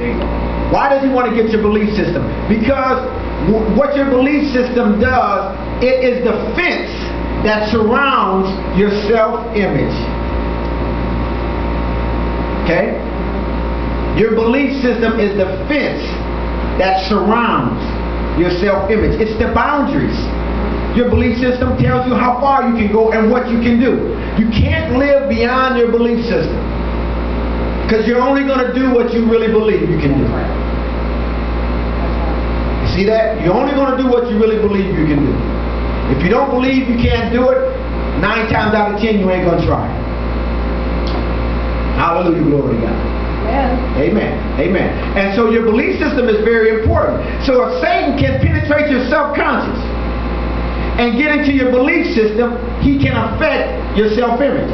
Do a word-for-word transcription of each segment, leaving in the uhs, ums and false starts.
Why does he want to get your belief system? Because w what your belief system does, it is the fence that surrounds your self-image. Okay? Your belief system is the fence that surrounds your self-image. It's the boundaries. Your belief system tells you how far you can go and what you can do. You can't live beyond your belief system, because you're only going to do what you really believe you can do. You see that? You're only going to do what you really believe you can do. If you don't believe you can't do it, nine times out of ten you ain't going to try. Hallelujah, glory to God. Yeah. Amen. Amen. And so your belief system is very important. So if Satan can penetrate your subconscious and get into your belief system, he can affect your self-image.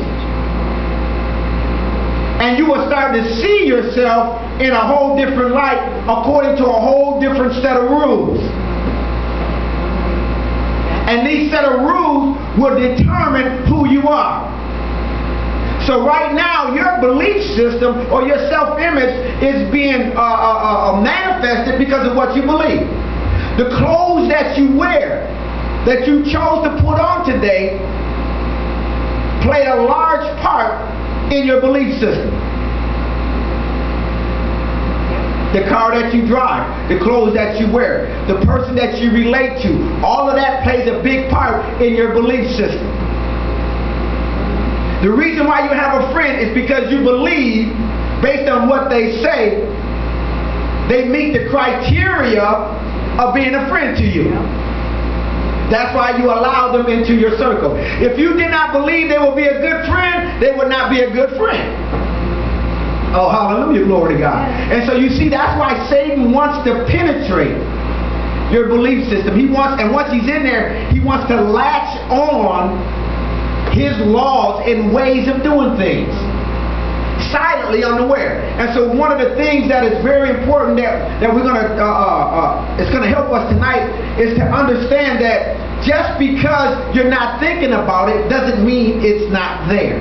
And you will start to see yourself in a whole different light according to a whole different set of rules. And these set of rules will determine who you are. So right now, your belief system or your self-image is being uh, uh, uh, manifested because of what you believe. The clothes that you wear, that you chose to put on today, played a large part in your belief system. The car that you drive, the clothes that you wear, the person that you relate to, all of that plays a big part in your belief system. The reason why you have a friend is because you believe, based on what they say, they meet the criteria of being a friend to you. That's why you allow them into your circle. If you did not believe they would be a good friend, they would not be a good friend. Oh, hallelujah, glory to God. And so you see, that's why Satan wants to penetrate your belief system. He wants, and once he's in there, he wants to latch on his laws and ways of doing things, silently, unaware. And so one of the things that is very important that, that we're going to, uh, uh, uh, it's going to help us tonight, is to understand that just because you're not thinking about it doesn't mean it's not there.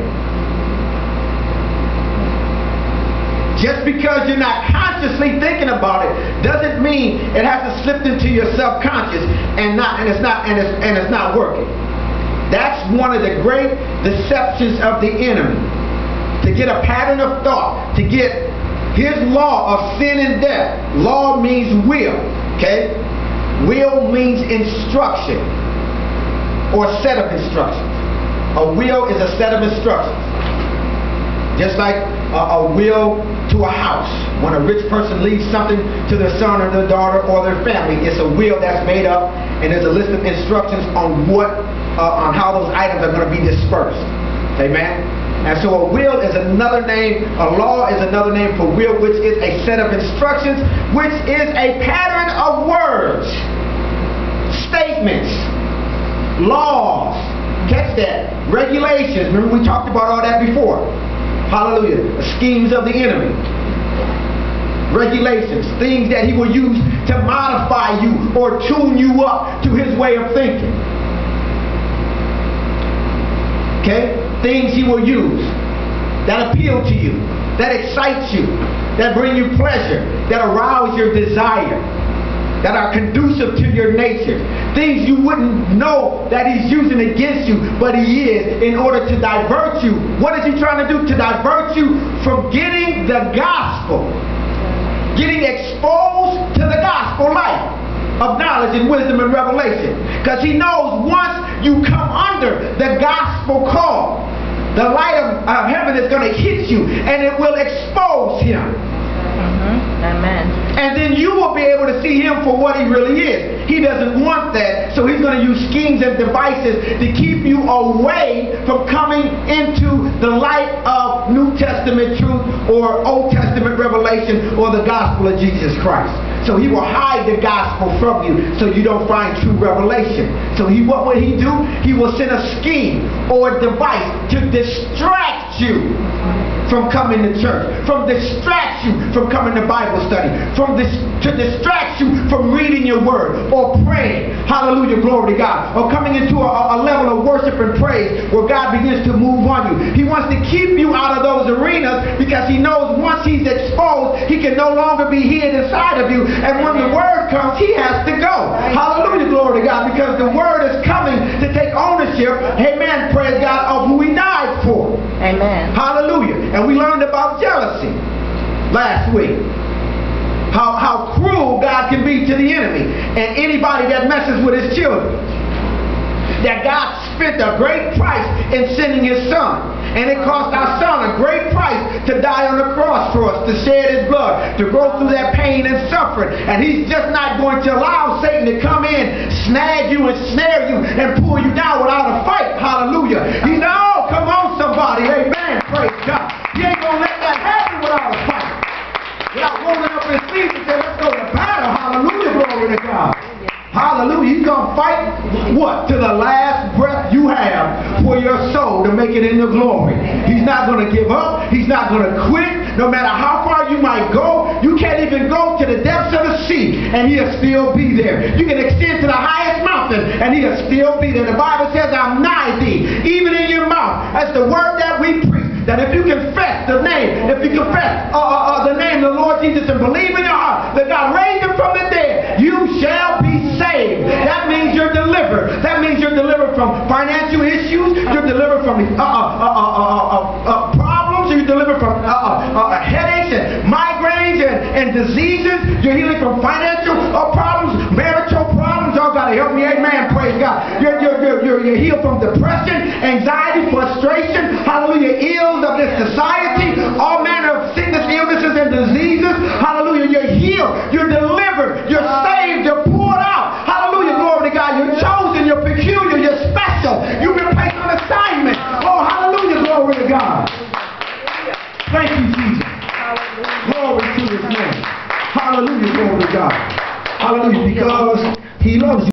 Just because you're not consciously thinking about it doesn't mean it has to slip into your subconscious and not and it's not and it's and it's not working. That's one of the great deceptions of the enemy. To get a pattern of thought, to get his law of sin and death. Law means will, okay? Will means instruction or set of instructions. A will is a set of instructions. Just like a, a will to a house. When a rich person leaves something to their son or their daughter or their family, it's a will that's made up, and there's a list of instructions on what, uh, on how those items are going to be dispersed. Amen? And so a will is another name, a law is another name for will, which is a set of instructions, which is a pattern of words, statements, laws, catch that, regulations. Remember we talked about all that before. Hallelujah. The schemes of the enemy. Regulations, things that he will use to modify you or tune you up to his way of thinking. Okay? Things he will use that appeal to you, that excite you, that bring you pleasure, that arouse your desire, that are conducive to your nature. Things you wouldn't know that he's using against you, but he is, in order to divert you. What is he trying to do? To divert you from getting the gospel, getting exposed to the gospel light of knowledge and wisdom and revelation. Because he knows once you come under the gospel call, the light of, of heaven is going to hit you and it will expose him. Mm-hmm. Amen. And then you will be able to see him for what he really is. He doesn't want that, so he's going to use schemes and devices to keep you away from coming into the light of New Testament truth or Old Testament revelation or the gospel of Jesus Christ. So he will hide the gospel from you so you don't find true revelation. So he, what will he do? He will send a scheme or a device to distract you from coming to church, from distract you from coming to Bible study, from this to distract you from reading your word or praying. Hallelujah, glory to God. Or coming into a, a level of worship and praise where God begins to move on you. He wants to keep you out of those arenas because he knows once he's exposed, he can no longer be hid inside of you. And when the word comes, he has to go. Hallelujah, glory to God, because the word is coming to take ownership, amen, praise God, of who he died for. Amen. Hallelujah. And we learned about jealousy last week. How, how cruel God can be to the enemy and anybody that messes with his children. That God spent a great price in sending his son. And it cost our son a great price to die on the cross for us, to shed his blood, to go through that pain and suffering. And he's just not going to allow Satan to come in, snag you and snare you and pull you down without a fight. Hallelujah. He's, oh, come on somebody. Amen. Praise God. He ain't going to let that happen without a fight. Without rolling up his sleeves and saying, let's go to battle. Hallelujah. Glory to God. Hallelujah. He's going to fight what? To the last breath you have for your soul to make it into glory. He's not going to give up. He's not going to quit. No matter how far you might go, you can't even go to the depths of the sea and he'll still be there. You can extend to the highest mountain and he'll still be there. The Bible says, I'm nigh thee, even in your mouth. That's the word that we preach. That if you confess the name, if you confess uh, uh, uh, the name of the Lord Jesus and believe in your heart that God raised him from the dead, you shall be saved. That means you're delivered. That means you're delivered from financial issues. You're delivered from uh, uh, uh, uh, uh, uh, problems. You're delivered from uh, uh, uh, headaches and migraines and, and diseases. You're healing from financial uh, problems, marital problems. Y'all got to help me. Amen. Praise God. You're, you're, you're, you're, you're healed from depression, anxiety, frustration. Hallelujah. Ills of this society. All manner of sickness, illnesses, and diseases. Hallelujah. You're healed. You're delivered. You're saved. You're poured out. Hallelujah. Glory to God. You're chosen. You're peculiar. You're special. You've been placed on assignment. Oh, hallelujah. Glory to God. Thank you, Jesus. Glory to his name. Hallelujah. Glory to God. Hallelujah. Because he loves you.